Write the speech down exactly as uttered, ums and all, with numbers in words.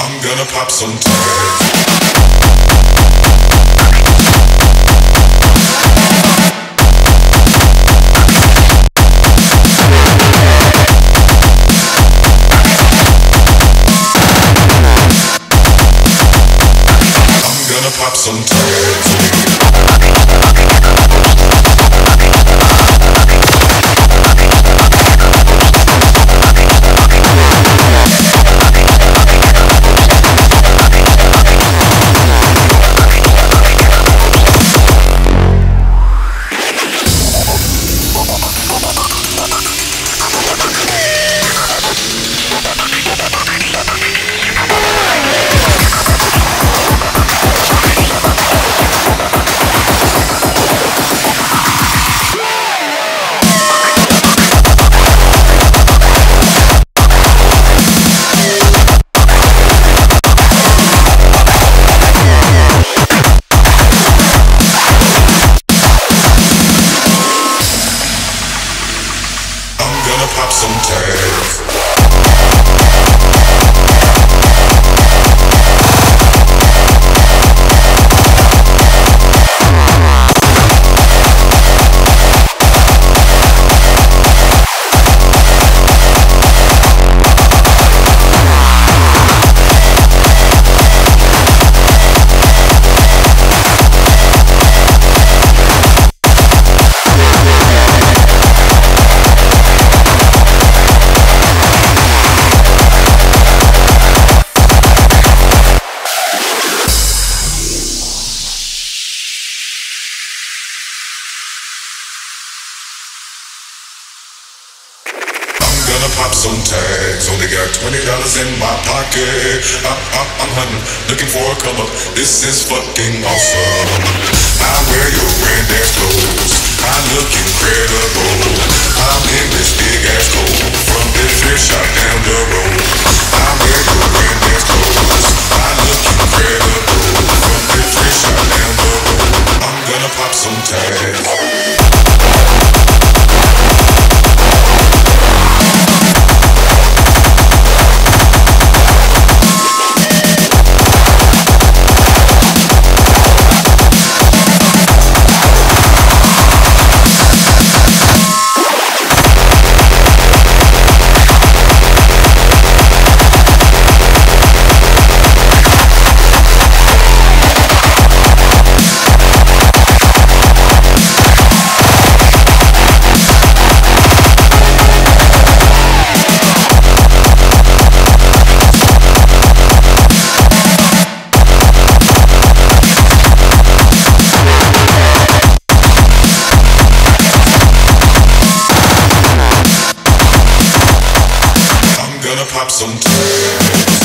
I'm gonna pop some tags. Pop some tags. Pop some tags. Pop some tags, only got twenty dollars in my pocket. I, I, I'm hunting, looking for a come up. This is fucking awesome. I wear your granddad's clothes. I look incredible. I'm in this big ass coat from this thrift shop down the road. I wear your granddad's clothes. I look incredible from this thrift shop down the road. I'm gonna pop some tags. Pop some tags.